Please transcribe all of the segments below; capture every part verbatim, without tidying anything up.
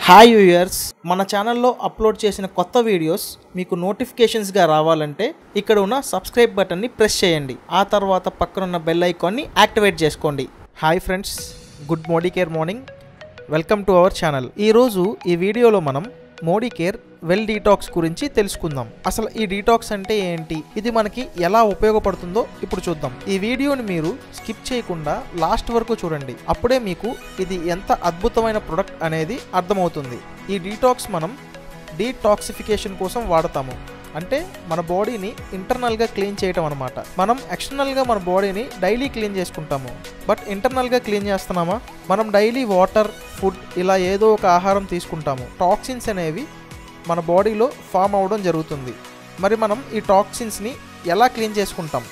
Hi viewers, మన ఛానల్లో upload చేసిన కొత్త వీడియోస్ మీకు నోటిఫికేషన్స్గా రావాలంటే ఇక్కడ ఉన్న సబ్స్క్రైబ్ బటన్ని ప్రెస్ చేయండి. ఆ తర్వాత పక్కనున్న బెల్ ఐకాన్ని యాక్టివేట్ చేసుకోండి. Hi friends, good Modicare morning. Welcome to our channel. ఈరోజు ఈ వీడియోలో మనం మోడీకేర్ వెల్ డీటాక్స్ గురించి తెలుసుకుందాం. అసలు ఈ డీటాక్స్ అంటే ఏంటి, ఇది మనకి ఎలా ఉపయోగపడుతుందో ఇప్పుడు చూద్దాం. ఈ వీడియోని మీరు స్కిప్ చేయకుండా లాస్ట్ వరకు చూడండి. అప్పుడే మీకు ఇది ఎంత అద్భుతమైన ప్రొడక్ట్ అనేది అర్థమవుతుంది. ఈ డీటాక్స్ మనం డీటాక్సిఫికేషన్ కోసం వాడతాము. అంటే మన బాడీని ఇంటర్నల్గా క్లీన్ చేయటం అనమాట. మనం ఎక్స్టర్నల్గా మన బాడీని డైలీ క్లీన్ చేసుకుంటాము, బట్ ఇంటర్నల్గా క్లీన్ చేస్తున్నామా? మనం డైలీ వాటర్, ఫుడ్ ఇలా ఏదో ఒక ఆహారం తీసుకుంటాము. టాక్సిన్స్ అనేవి మన బాడీలో ఫామ్ అవ్వడం జరుగుతుంది. మరి మనం ఈ టాక్సిన్స్ని ఎలా క్లీన్ చేసుకుంటాం?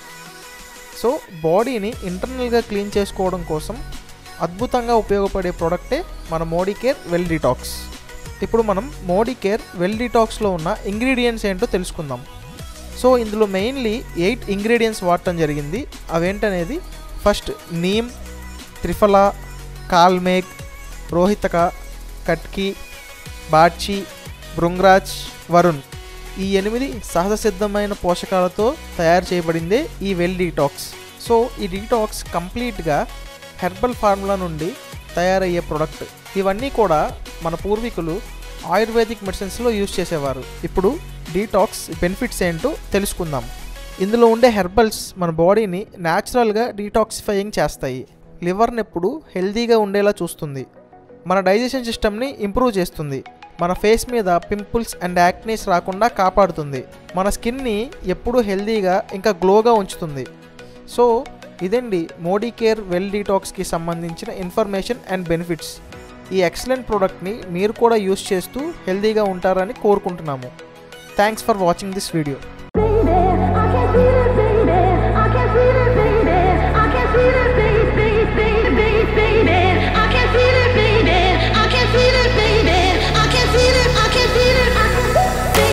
సో బాడీని ఇంటర్నల్గా క్లీన్ చేసుకోవడం కోసం అద్భుతంగా ఉపయోగపడే ప్రోడక్టే మన మోడీకేర్ వెల్ డీటాక్స్. ఇప్పుడు మనం మోడీకేర్ వెల్ డీటాక్స్లో ఉన్న ఇంగ్రీడియంట్స్ ఏంటో తెలుసుకుందాం. సో ఇందులో మెయిన్లీ ఎయిట్ ఇంగ్రీడియంట్స్ వాడటం జరిగింది. అవేంటనేది ఫస్ట్ నీమ్, త్రిఫలా, కాల్మేగ్, రోహితక, కట్కి, బాడ్చి, భృంగరాజ్, వరుణ్. ఈ ఎనిమిది సహజ సిద్ధమైన పోషకాలతో తయారు చేయబడిందే ఈ వెల్ డీటాక్స్. సో ఈ డీటాక్స్ కంప్లీట్గా హెర్బల్ ఫార్ములా నుండి తయారయ్యే ప్రోడక్ట్. ఇవన్నీ కూడా మన పూర్వీకులు ఆయుర్వేదిక్ మెడిసిన్స్లో యూజ్ చేసేవారు. ఇప్పుడు డీటాక్స్ బెనిఫిట్స్ ఏంటో తెలుసుకుందాం. ఇందులో ఉండే హెర్బల్స్ మన బాడీని న్యాచురల్గా డీటాక్సిఫైయింగ్ చేస్తాయి. లివర్ని ఎప్పుడు హెల్తీగా ఉండేలా చూస్తుంది. మన డైజెషన్ సిస్టమ్ని ఇంప్రూవ్ చేస్తుంది. మన ఫేస్ మీద పింపుల్స్ అండ్ యాక్నీస్ రాకుండా కాపాడుతుంది. మన స్కిన్ని ఎప్పుడూ హెల్తీగా ఇంకా గ్లోగా ఉంచుతుంది. సో ఇదండి మోడీకేర్ వెల్ డీటాక్స్కి సంబంధించిన ఇన్ఫర్మేషన్ అండ్ బెనిఫిట్స్. ఈ ఎక్సలెంట్ ప్రోడక్ట్ని మీరు కూడా యూస్ చేస్తూ హెల్తీగా ఉంటారని కోరుకుంటున్నాము. Thanks for watching this video.